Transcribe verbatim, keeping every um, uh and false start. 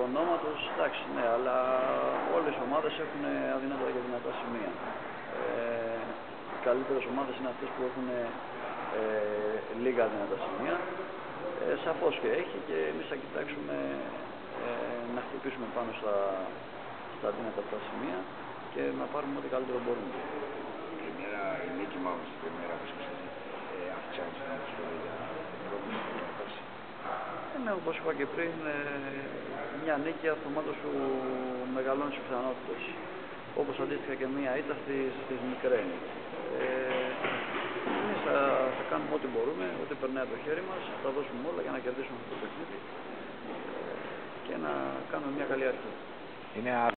ονόματος, εντάξει, ναι, αλλά όλες οι ομάδες έχουν αδύνατα και δυνατά σημεία. Ε, οι καλύτερες ομάδες είναι αυτές που έχουν ε, λίγα δυνατά σημεία. Ε, σαφώς και έχει, και εμείς θα κοιτάξουμε ε, να χτυπήσουμε πάνω στα, στα δυνατά αυτά σημεία και να πάρουμε ό,τι καλύτερο μπορούμε. Η μέρα, η νίκη μάλλον στην πρεμιέρα που σας ε, αυξάνει την ατμοσφαίρα για την Ευρώπη στην κατάσταση. Ναι, όπως είπα και πριν, ε, μια νίκη αυτομάτως σου μεγαλώνει τις πιθανότητες. Όπως αντίστοιχα και μια ήττα στις, στις Μικρένη. Ε, εμείς θα, θα κάνουμε ό,τι μπορούμε, ό,τι περνάει από το χέρι μας, θα τα δώσουμε όλα για να κερδίσουμε αυτό το παιχνίδι ε, και να κάνουμε μια καλή αρχή. Είναι